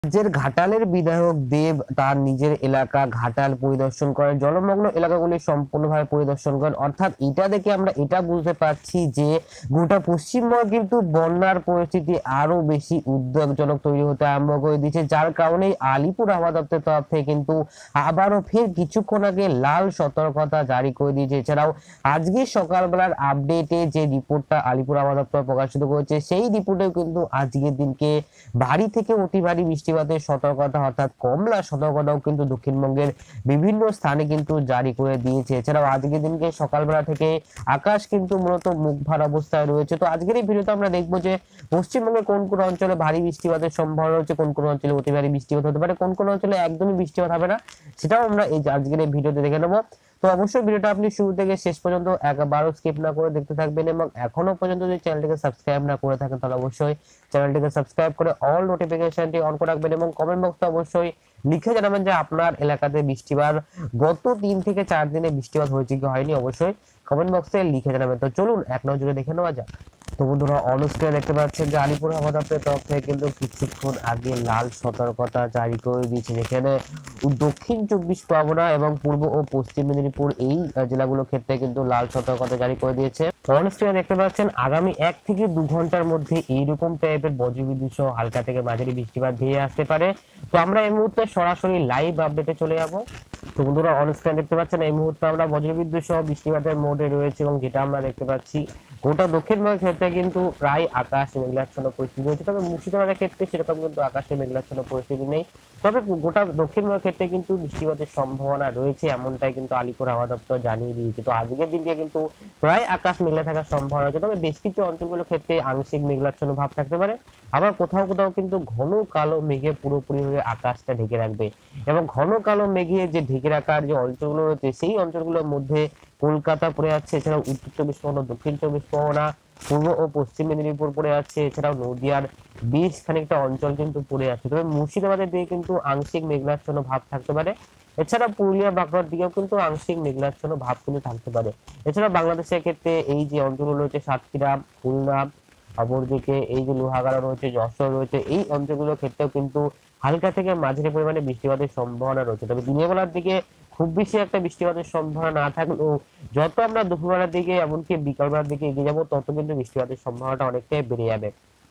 রাজ্যের ঘাটালের বিধায়ক দেব তার নিজের এলাকা ঘাটাল পরিদর্শন করেন, জলমগ্ন এলাকাগুলি সম্পূর্ণভাবে পরিদর্শন করেন। অর্থাৎ এটা দেখে আমরা এটা বুঝতে পারছি যে গোটা পশ্চিমবঙ্গ কিন্তু বন্যার পরিস্থিতি আরো বেশি উদ্বেগজনক তৈরি হতে আরম্ভ করে দিয়েছে, যার কারণে আলিপুর আবহাওয়া দপ্তরের তরফ থেকে কিন্তু আবারও ফের কিছুক্ষণ আগে লাল সতর্কতা জারি করে দিয়েছে। এছাড়াও আজকে সকালবেলার আপডেটে যে রিপোর্টটা আলিপুর আবহাওয়া দপ্তর প্রকাশিত করেছে, সেই রিপোর্টেও কিন্তু আজকের দিনকে ভারী থেকে অতি ভারী বৃষ্টিপাতের সতর্কতা অর্থাৎ কমলা সতর্কতাও কিন্তু দক্ষিণবঙ্গের বিভিন্ন স্থানে কিন্তু জারি করে দিয়েছে। এছাড়াও আজকের দিনকে সকালবেলা থেকে আকাশ কিন্তু মূলত মুখভার অবস্থায় রয়েছে। তো আজকের এই ভিডিওতে আমরা দেখবো যে পশ্চিমবঙ্গের কোন কোন অঞ্চলে ভারী বৃষ্টিপাতের সম্ভাবনা রয়েছে, কোন কোন অঞ্চলে অতি ভারী বৃষ্টিপাত হতে পারে, কোন কোন অঞ্চলে একদমই বৃষ্টিপাত হবে না, সেটাও আমরা এই আজকের এই ভিডিওতে দেখে নেবো। তো অবশ্যই ভিডিওটা আপনি শুরু থেকে শেষ পর্যন্ত একবারও স্কিপ না করে দেখতে থাকবেন, এবং এখনো পর্যন্ত যদি চ্যানেলটিকে সাবস্ক্রাইব না করে থাকেন তাহলে অবশ্যই চ্যানেলটিকে সাবস্ক্রাইব করে অল নোটিফিকেশনটি অন করে রাখবেন, এবং কমেন্ট বক্সে অবশ্যই লিখে জানাবেন যে আপনার এলাকাতে বৃষ্টিপাত গত 3 থেকে 4 দিনে বৃষ্টিপাত হয়েছে কি হয়নি, অবশ্যই কমেন্ট বক্সে লিখে জানাবেন। তো চলুন এক নজরে দেখে নেওয়া যাক। তো বন্ধুরা অন স্ক্রিনে দেখতে পাচ্ছেন যে আলিপুর আবহাওয়া দপ্তরের তরফ থেকে কিন্তু কিছুক্ষণ আগে লাল সতর্কতা জারি করে দিয়েছে, যেখানে দক্ষিণ 24 পরগনা এবং পূর্ব ও পশ্চিম মেদিনীপুর এই জেলাগুলোর ক্ষেত্রে কিন্তু লাল সতর্কতা জারি করে দিয়েছে। অন স্ক্রিনে দেখতে পাচ্ছেন আগামী 1 থেকে 2 ঘন্টার মধ্যে এইরকম টাইপের বজ্রবিদ্যুৎ সহ হালকা থেকে মাঝারি বৃষ্টিপাত ধেয়ে আসতে পারে। তো আমরা এই মুহূর্তে সরাসরি লাইভ আপডেটে চলে যাব। তো বন্ধুরা অন স্ক্রিনে দেখতে পাচ্ছেন এই মুহূর্তে আমরা বজ্রবিদ্যুৎ সহ বৃষ্টিপাতের মোডে রয়েছে, এবং যেটা আমরা দেখতে পাচ্ছি গোটা দক্ষিণবঙ্গের ক্ষেত্রে কিন্তু প্রায় আকাশ মেঘাচ্ছন্ন পরিস্থিতি রয়েছে। তবে মুর্শিদাবাদের ক্ষেত্রে সেরকম কিন্তু আকাশে মেঘাচ্ছন্ন পরিস্থিতি নেই, তবে গোটা দক্ষিণবঙ্গের ক্ষেত্রে কিন্তু বৃষ্টিপাতের সম্ভাবনা রয়েছে, এমনটাই কিন্তু আলিপুর আবহাওয়া দপ্তর জানিয়ে দিয়েছে। তো আজকের দিনকে কিন্তু প্রায় আকাশ মেঘলা থাকার সম্ভাবনা রয়েছে, তবে বেশ কিছু অঞ্চলগুলোর ক্ষেত্রে আংশিক মেঘাচ্ছন্ন ভাব থাকতে পারে, আবার কোথাও কোথাও কিন্তু ঘন কালো মেঘে পুরোপুরি হয়ে আকাশটা ঢেকে রাখবে। এবং ঘন কালো মেঘে যে ঢেকে রাখার যে অঞ্চলগুলো রয়েছে সেই অঞ্চলগুলোর মধ্যে কলকাতা পড়ে যাচ্ছে, এছাড়াও উত্তর 24 পরগনা, দক্ষিণ 24 পরগনা, পূর্ব ও পশ্চিম মেদিনীপুর পড়ে যাচ্ছে, এছাড়াও নদিয়ার বেশ খানিকটা অঞ্চল কিন্তু পড়ে যাচ্ছে। তবে মুর্শিদাবাদের দিকে কিন্তু আংশিক মেঘাচ্ছন্ন ভাব থাকতে পারে, এছাড়া পুরুলিয়া বাঁকুড়ার দিকেও কিন্তু আংশিক মেঘাচ্ছন্ন ভাব কিন্তু থাকতে পারে। এছাড়া বাংলাদেশের ক্ষেত্রে এই যে অঞ্চলগুলো রয়েছে সাতক্ষীরা, খুলনা, অপরদিকে এই যে লোহাগাড়া রয়েছে, যশোর রয়েছে, এই অঞ্চলগুলোর ক্ষেত্রেও কিন্তু হালকা থেকে মাঝারি পরিমাণে বৃষ্টিপাতের সম্ভাবনা রয়েছে। তবে দিনের বেলার দিকে খুব বেশি একটা বৃষ্টিপাতের সম্ভাবনা না থাকলেও যত আমরা দুপুরবেলার দিকে এমনকি বিকালবেলার দিকে এগিয়ে যাবো তত কিন্তু বৃষ্টিপাতের সম্ভাবনাটা অনেকটাই বেড়ে যাবে।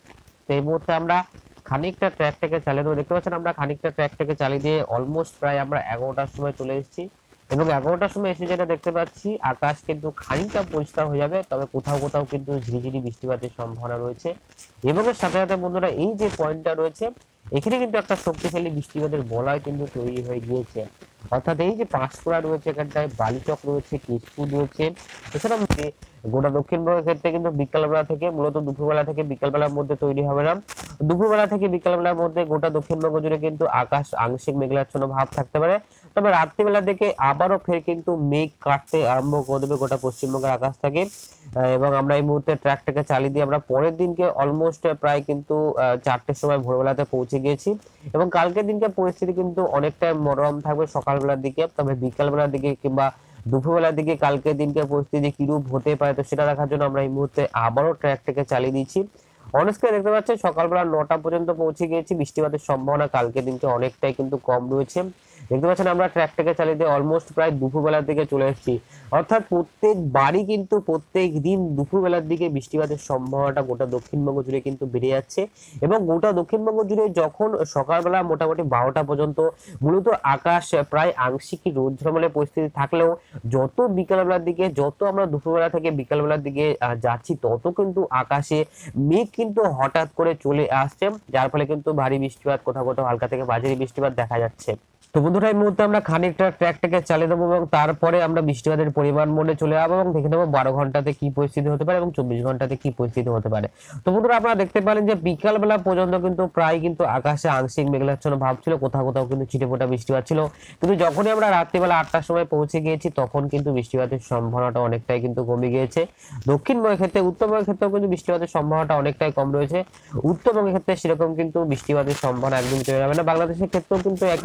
তো এই মুহূর্তে আমরা খানিকটা ট্র্যাকটাকে চালিয়ে দেবো। দেখতে পাচ্ছেন আমরা খানিকটা ট্র্যাকটাকে চালিয়ে দিয়ে অলমোস্ট প্রায় আমরা 11টার সময় চলে এসেছি, এবং 11টার সময় এসে যেটা দেখতে পাচ্ছি আকাশ কিন্তু খানিকটা পরিষ্কার হয়ে যাবে, তবে কোথাও কোথাও কিন্তু ঝিরিঝিরি বৃষ্টিপাতের সম্ভাবনা রয়েছে। এবং এর সাথে সাথে বন্ধুরা এই যে পয়েন্টটা রয়েছে এখানে কিন্তু একটা শক্তিশালী বৃষ্টিপাতের বলয় কিন্তু তৈরি হয়ে গিয়েছে। অর্থাৎ এই যে পাঁশকুড়া রয়েছে, এখানটায় বালিচক রয়েছে, কেশপুর রয়েছে, এছাড়া গোটা দক্ষিণবঙ্গের ক্ষেত্রে কিন্তু বিকালবেলা থেকে মূলত দুপুরবেলা থেকে বিকালবেলার মধ্যে তৈরি হবে না, দুপুরবেলা থেকে বিকালবেলার মধ্যে গোটা দক্ষিণবঙ্গ জুড়ে কিন্তু আকাশ আংশিক মেঘাচ্ছন্ন ভাব থাকতে পারে। তবে রাত্রিবেলা থেকে আবারও ফের কিন্তু মেঘ কাটতে আরম্ভ করে দেবে গোটা পশ্চিমবঙ্গের আকাশ থেকে। এবং আমরা এই মুহূর্তে ট্র্যাকটাকে চালিয়ে দিয়ে আমরা পরের দিনকে অলমোস্ট প্রায় কিন্তু 4টের সময় ভোরবেলাতে পৌঁছে গিয়েছি, এবং কালকের দিনকে পরিস্থিতি কিন্তু অনেকটাই মনোরম থাকবে সকালবেলার দিকে। তবে বিকালবেলার দিকে কিংবা দুপুরবেলার দিকে কালকের দিনকে পরিস্থিতি কিরূপ হতে পারে তো সেটা দেখার জন্য আমরা এই মুহূর্তে আবারও ট্র্যাকটাকে চালিয়ে দিচ্ছি। অনস্ক্রিনে দেখতে পাচ্ছেন সকালবেলা 9টা পর্যন্ত পৌঁছে গিয়েছি, বৃষ্টিপাতের সম্ভাবনা কালকের দিনকে অনেকটাই কিন্তু কম রয়েছে। দেখতে পাচ্ছেন আমরা ট্র্যাকটাকে চালিয়ে দিয়ে অলমোস্ট প্রায় দুপুরবেলার দিকে চলে এসেছি, অর্থাৎ প্রত্যেকবারই কিন্তু প্রত্যেক দিন দুপুরবেলার দিকে বৃষ্টিপাতের সম্ভাবনাটা গোটা দক্ষিণবঙ্গ জুড়ে কিন্তু বেড়ে যাচ্ছে। এবং গোটা দক্ষিণবঙ্গ জুড়ে যখন সকালবেলা মোটামুটি 12টা পর্যন্ত মূলত আকাশ প্রায় আংশিক রৌদ্রময় পরিস্থিতি থাকলেও যত বিকালবেলার দিকে যত আমরা দুপুরবেলা থেকে বিকালবেলার দিকে যাচ্ছি তত কিন্তু আকাশে মেঘ কিন্তু হঠাৎ করে চলে আসছে, যার ফলে কিন্তু ভারী বৃষ্টিপাত কোথাও কোথাও হালকা থেকে মাঝারি বৃষ্টিপাত দেখা যাচ্ছে। তো বন্ধুরা এই মুহূর্তে আমরা খানিকটা ট্র্যাকটাকে চালিয়ে দেবো, এবং তারপরে আমরা বৃষ্টিপাতের পরিমাণ মোডে চলে যাবো এবং দেখে নেবো 12 ঘন্টাতে কি পরিস্থিতি হতে পারে এবং 24 ঘন্টাতে কি পরিস্থিতি হতে পারে। তো বন্ধুরা আপনারা দেখতে পারেন যে বিকাল বেলা পর্যন্ত কিন্তু প্রায় কিন্তু আকাশে আংশিক মেঘাচ্ছন্ন ভাব ছিল, কোথাও কোথাও কিন্তু ছিটেফোঁটা বৃষ্টিপাত ছিল, কিন্তু যখনই আমরা রাত্রিবেলা 8টার সময় পৌঁছে গিয়েছি তখন কিন্তু বৃষ্টিপাতের সম্ভাবনাটা অনেকটাই কিন্তু কমে গিয়েছে। দক্ষিণবঙ্গের ক্ষেত্রে উত্তরবঙ্গের ক্ষেত্রেও কিন্তু বৃষ্টিপাতের সম্ভাবনাটা অনেকটাই কম রয়েছে, উত্তরবঙ্গের ক্ষেত্রে সেরকম কিন্তু বৃষ্টিপাতের সম্ভাবনা একদম চলে যাবে না। বাংলাদেশের ক্ষেত্রেও কিন্তু একই রকম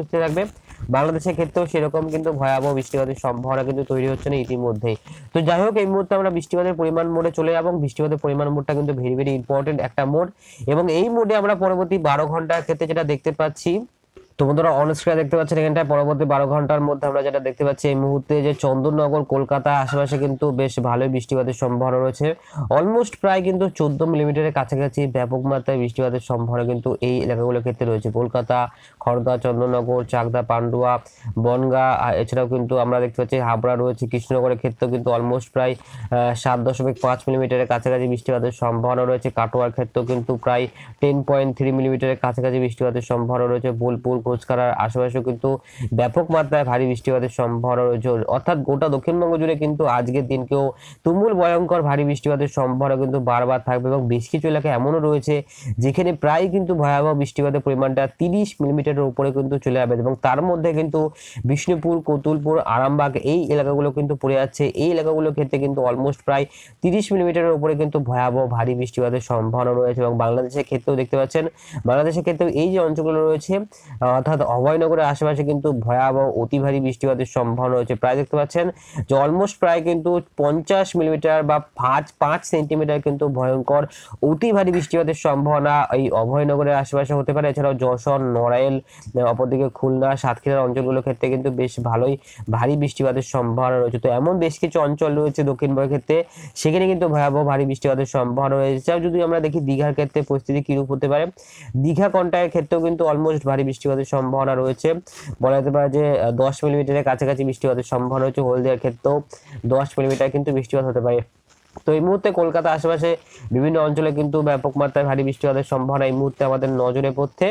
পরিস্থিতি থাকবে। বাংলাদেশের ক্ষেত্রেও সেরকম কিন্তু ভয়াবহ বৃষ্টিপাতের সম্ভাবনা কিন্তু তৈরি হচ্ছে না ইতিমধ্যেই। তো যাই হোক, এই মুহূর্তে আমরা বৃষ্টিপাতের পরিমাণ মোডে চলে যাব। বৃষ্টিপাতের পরিমাণ মোডটা কিন্তু ভেরি ভেরি ইম্পর্টেন্ট একটা মোড, এবং এই মোডে আমরা পরবর্তী 12 ঘন্টার ক্ষেত্রে যেটা দেখতে পাচ্ছি, তো বন্ধুরা অন স্ক্রিনে দেখতে পাচ্ছেন এখানটায় পরবর্তী 12 ঘন্টার মধ্যে আমরা যেটা দেখতে পাচ্ছি এই মুহূর্তে যে চন্দননগর, কলকাতা আশেপাশে কিন্তু বেশ ভালোই বৃষ্টিপাতের সম্ভাবনা রয়েছে। অলমোস্ট প্রায় কিন্তু 14 মিলিমিটারের কাছাকাছি ব্যাপক মাত্রায় বৃষ্টিপাতের সম্ভাবনা কিন্তু এই এলাকাগুলোর ক্ষেত্রে রয়েছে। কলকাতা, খড়দা, চন্দননগর, চাকদা, পান্ডুয়া, বনগাঁ, এছাড়াও কিন্তু আমরা দেখতে পাচ্ছি হাবড়া রয়েছে। কৃষ্ণনগরের ক্ষেত্রেও কিন্তু অলমোস্ট প্রায় 7.5 মিলিমিটারের কাছাকাছি বৃষ্টিপাতের সম্ভাবনা রয়েছে। কাটোয়ার ক্ষেত্রেও কিন্তু প্রায় 10.3 মিলিমিটারের কাছাকাছি বৃষ্টিপাতের সম্ভাবনা রয়েছে। বোলপুর, ঘোষকারার আশেপাশেও কিন্তু ব্যাপক মাত্রায় ভারী বৃষ্টিপাতের সম্ভাবনা রয়েছে। অর্থাৎ গোটা দক্ষিণবঙ্গ জুড়ে কিন্তু আজকের দিনকেও তুমুল ভয়ঙ্কর ভারী বৃষ্টিপাতের সম্ভাবনা কিন্তু বারবার থাকবে, এবং বেশ কিছু এলাকা এমনও রয়েছে যেখানে প্রায় কিন্তু ভয়াবহ বৃষ্টিপাতের পরিমাণটা 30 মিলিমিটারের উপরে কিন্তু চলে যাবে, এবং তার মধ্যে কিন্তু বিষ্ণুপুর, কতুলপুর, আরামবাগ এই এলাকাগুলো কিন্তু পড়ে যাচ্ছে। এই এলাকাগুলোর ক্ষেত্রে কিন্তু অলমোস্ট প্রায় 30 মিলিমিটারের উপরে কিন্তু ভয়াবহ ভারী বৃষ্টিপাতের সম্ভাবনা রয়েছে। এবং বাংলাদেশের ক্ষেত্রেও দেখতে পাচ্ছেন, বাংলাদেশের ক্ষেত্রেও এই যে অঞ্চলগুলো রয়েছে অর্থাৎ অভয়নগরের আশেপাশে কিন্তু ভয়াবহ অতি ভারী বৃষ্টিপাতের সম্ভাবনা রয়েছে। প্রায় দেখতে পাচ্ছেন যে অলমোস্ট প্রায় কিন্তু 50 মিলিমিটার বা 5 সেন্টিমিটার কিন্তু ভয়ঙ্কর অতি ভারী বৃষ্টিপাতের সম্ভাবনা এই অভয়নগরের আশেপাশে হতে পারে। এছাড়াও যশোর, নড়াইল, অপরদিকে খুলনা, সাতক্ষীরার অঞ্চলগুলোর ক্ষেত্রে কিন্তু বেশ ভালোই ভারী বৃষ্টিপাতের সম্ভাবনা রয়েছে। তো এমন বেশ কিছু অঞ্চল রয়েছে দক্ষিণবঙ্গের ক্ষেত্রে, সেখানে কিন্তু ভয়াবহ ভারী বৃষ্টিপাতের সম্ভাবনা রয়েছে। যদি আমরা দেখি দীঘার ক্ষেত্রে পরিস্থিতি কিরূপ হতে পারে, দীঘা কন্টায়ের ক্ষেত্রেও কিন্তু অলমোস্ট ভারী বৃষ্টিপাতের সম্ভাবনা রয়েছে। বলা যেতে পারে যে 10 মিলিমিটারের কাছাকাছি বৃষ্টিপাতের সম্ভাবনা রয়েছে। হলদিয়ার ক্ষেত্রেও 10 মিলিমিটার কিন্তু বৃষ্টিপাত হতে পারে। তো এই মুহূর্তে কলকাতা আশেপাশে বিভিন্ন অঞ্চলে কিন্তু ব্যাপক মাত্রায় ভারী বৃষ্টিপাতের সম্ভাবনা এই মুহূর্তে আমাদের নজরে পড়ছে।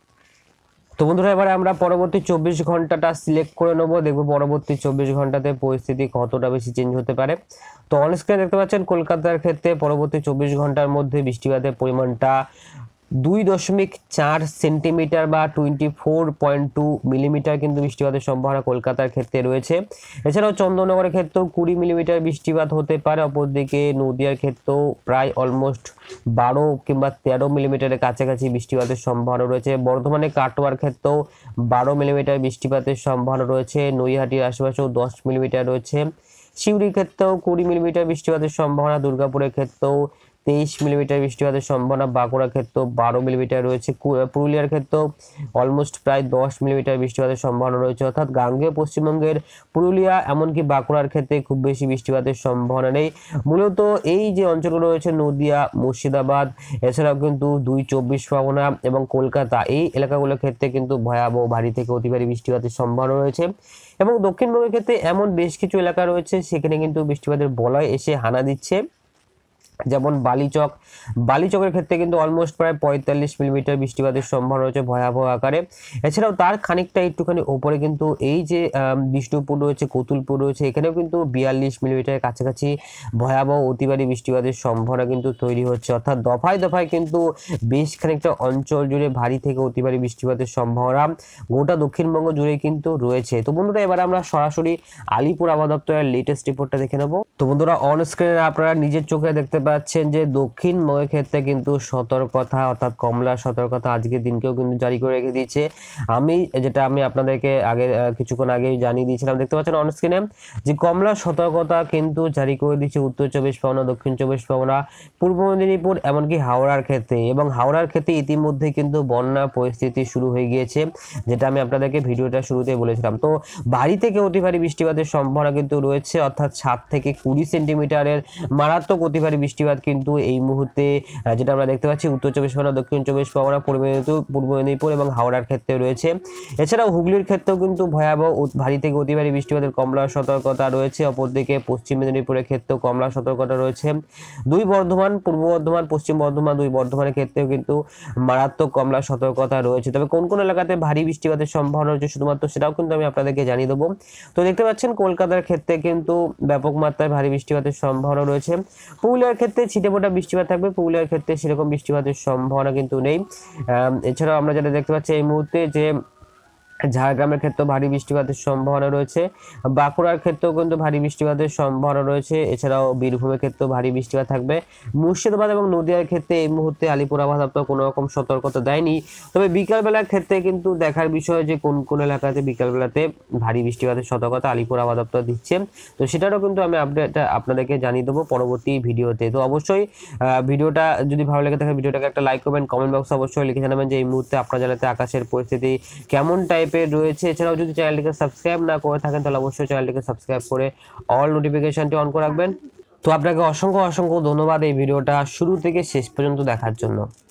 তো বন্ধুরা এবারে আমরা পরবর্তী 24 ঘন্টাটা সিলেক্ট করে নেবো, দেখবো পরবর্তী 24 ঘন্টাতে পরিস্থিতি কতটা বেশি চেঞ্জ হতে পারে। তো অন স্ক্রিনে দেখতে পাচ্ছেন কলকাতার ক্ষেত্রে পরবর্তী 24 ঘন্টার মধ্যে বৃষ্টিপাতের পরিমাণটা 2.4 সেন্টিমিটার বা 24.2 মিলিমিটার কিন্তু বৃষ্টিপাতের সম্ভাবনা কলকাতার ক্ষেত্রে রয়েছে। এছাড়াও চন্দননগরের ক্ষেত্রেও 20 মিলিমিটার বৃষ্টিপাত হতে পারে। অপরদিকে নদিয়ার ক্ষেত্রেও প্রায় অলমোস্ট 12 কিংবা 13 মিলিমিটারের কাছাকাছি বৃষ্টিপাতের সম্ভাবনা রয়েছে। বর্ধমানে কাটোয়ার ক্ষেত্রেও 12 মিলিমিটার বৃষ্টিপাতের সম্ভাবনা রয়েছে। নৈহাটির আশেপাশেও 10 মিলিমিটার রয়েছে। সিউড়ির ক্ষেত্রেও 20 মিলিমিটার বৃষ্টিপাতের সম্ভাবনা। দুর্গাপুরের ক্ষেত্রেও 23 মিলিমিটার বৃষ্টিপাতের সম্ভাবনা। বাঁকুড়ার ক্ষেত্রেও 12 মিলিমিটার রয়েছে। পুরুলিয়ার ক্ষেত্রেও অলমোস্ট প্রায় 10 মিলিমিটার বৃষ্টিপাতের সম্ভাবনা রয়েছে। অর্থাৎ গাঙ্গেয় পশ্চিমবঙ্গের পুরুলিয়া এমনকি বাঁকুড়ার ক্ষেত্রে খুব বেশি বৃষ্টিপাতের সম্ভাবনা নেই। মূলত এই যে অঞ্চলগুলো রয়েছে নদিয়া, মুর্শিদাবাদ, এছাড়াও কিন্তু 24 পরগনা এবং কলকাতা, এই এলাকাগুলোর ক্ষেত্রে কিন্তু ভয়াবহ ভারী থেকে অতি ভারী বৃষ্টিপাতের সম্ভাবনা রয়েছে। এবং দক্ষিণবঙ্গের ক্ষেত্রে এমন বেশ কিছু এলাকা রয়েছে সেখানে কিন্তু বৃষ্টিপাতের বলয় এসে হানা দিচ্ছে, যেমন বালিচকের ক্ষেত্রে কিন্তু অলমোস্ট প্রায় 45 মিলিমিটার বৃষ্টিপাতের সম্ভাবনা রয়েছে ভয়াবহ আকারে। এছাড়াও তার খানিকটা একটুখানি উপরে কিন্তু এই যে বিষ্ণুপুর রয়েছে, কতুলপুর রয়েছে, এখানেও কিন্তু 42 মিলিমিটারের কাছাকাছি ভয়াবহ অতি ভারী বৃষ্টিপাতের সম্ভাবনা কিন্তু তৈরি হচ্ছে। অর্থাৎ দফায় দফায় কিন্তু বেশ খানিকটা অঞ্চল জুড়ে ভারী থেকে অতি ভারী বৃষ্টিপাতের সম্ভাবনা গোটা দক্ষিণবঙ্গ জুড়ে কিন্তু রয়েছে। তো বন্ধুরা এবার আমরা সরাসরি আলিপুর আবহাওয়া দপ্তরের লেটেস্ট রিপোর্টটা দেখে নেব। তো বন্ধুরা অন স্ক্রিনে আপনারা নিজের চোখে দেখতে পাচ্ছেন যে দক্ষিণবঙ্গের ক্ষেত্রে কিন্তু সতর্কতা অর্থাৎ কমলা সতর্কতা আজকের দিনকেও কিন্তু জারি করে রেখে দিয়েছে। আমি আপনাদেরকে আগে কিছুক্ষণ আগে জানিয়ে দিয়েছিলাম, দেখতে পাচ্ছেন অন স্ক্রিনে যে কমলা সতর্কতা কিন্তু জারি করে দিয়েছে উত্তর 24 পরগনা, দক্ষিণ 24 পরগনা, পূর্ব মেদিনীপুর, এমনকি হাওড়ার ক্ষেত্রে। এবং হাওড়ার ক্ষেত্রে ইতিমধ্যে কিন্তু বন্যা পরিস্থিতি শুরু হয়ে গিয়েছে, যেটা আমি আপনাদেরকে ভিডিওটা শুরুতে বলেছিলাম। তো ভারী থেকে অতি ভারী বৃষ্টিপাতের সম্ভাবনা কিন্তু রয়েছে, অর্থাৎ 7 থেকে 20 সেন্টিমিটারের মারাত্মক অতি ভারী বৃষ্টিপাত কিন্তু এই মুহূর্তে যেটা আমরা দেখতে পাচ্ছি উত্তর 24 পরগনা, দক্ষিণ 24 পরগনা, পূর্ব মেদিনীপুর এবং হাওড়ার ক্ষেত্রে রয়েছে। এছাড়াও হুগলির ক্ষেত্রেও কিন্তু ভয়াবহ ভারী থেকে অতি ভারী বৃষ্টিপাতের কমলা সতর্কতা রয়েছে। অপরদিকে পশ্চিম মেদিনীপুরের ক্ষেত্রেও কমলা সতর্কতা রয়েছে। দুই বর্ধমান, পূর্ব বর্ধমান, পশ্চিম বর্ধমান, দুই বর্ধমানের ক্ষেত্রেও কিন্তু মারাত্মক কমলা সতর্কতা রয়েছে। তবে কোন কোন এলাকাতে ভারী বৃষ্টিপাতের সম্ভাবনা রয়েছে শুধুমাত্র সেটাও কিন্তু আমি আপনাদেরকে জানিয়ে দেবো। তো দেখতে পাচ্ছেন কলকাতার ক্ষেত্রে কিন্তু ব্যাপক মাত্রায় ভারী বৃষ্টিপাতের সম্ভাবনা রয়েছে। পুরুলিয়ার ক্ষেত্রে ছিটেফোঁটা বৃষ্টিপাত থাকবে, পুরুলিয়ার ক্ষেত্রে সেরকম বৃষ্টিপাতের সম্ভাবনা কিন্তু নেই। এছাড়াও আমরা যেটা দেখতে পাচ্ছি এই মুহূর্তে যে ঝাড়গ্রামের ক্ষেত্রে ভারী বৃষ্টিপাতের সম্ভাবনা রয়েছে, বাঁকুড়ার ক্ষেত্রেও কিন্তু ভারী বৃষ্টিপাতের সম্ভাবনা রয়েছে, এছাড়াও বীরভূমের ক্ষেত্রেও ভারী বৃষ্টিপাত থাকবে। মুর্শিদাবাদ এবং নদিয়ার ক্ষেত্রে এই মুহূর্তে আলিপুর আবহাওয়া দপ্তর কোনো রকম সতর্কতা দেয়নি, তবে বিকালবেলার ক্ষেত্রে কিন্তু দেখার বিষয় যে কোন কোন এলাকাতে বিকালবেলাতে ভারী বৃষ্টিপাতের সতর্কতা আলিপুর আবহাওয়া দপ্তর দিচ্ছে। তো সেটারও কিন্তু আমি আপডেট আপনাদেরকে জানিয়ে দেবো পরবর্তী ভিডিওতে। তো অবশ্যই ভিডিওটা যদি ভালো লেগে থাকে ভিডিওটাকে একটা লাইক করবেন, কমেন্ট বক্সে অবশ্যই লিখে জানাবেন যে এই মুহূর্তে আপনার জেলাতে আকাশের পরিস্থিতি কেমন টাইপের রয়েছে। এছাড়াও যদি চ্যানেলটিকে সাবস্ক্রাইব না করে থাকেন তাহলে অবশ্যই চ্যানেলটিকে সাবস্ক্রাইব করে অল নোটিফিকেশনটি অন করে রাখবেন। তো আপনাকে অসংখ্য অসংখ্য ধন্যবাদ এই ভিডিওটা শুরু থেকে শেষ পর্যন্ত দেখার জন্য।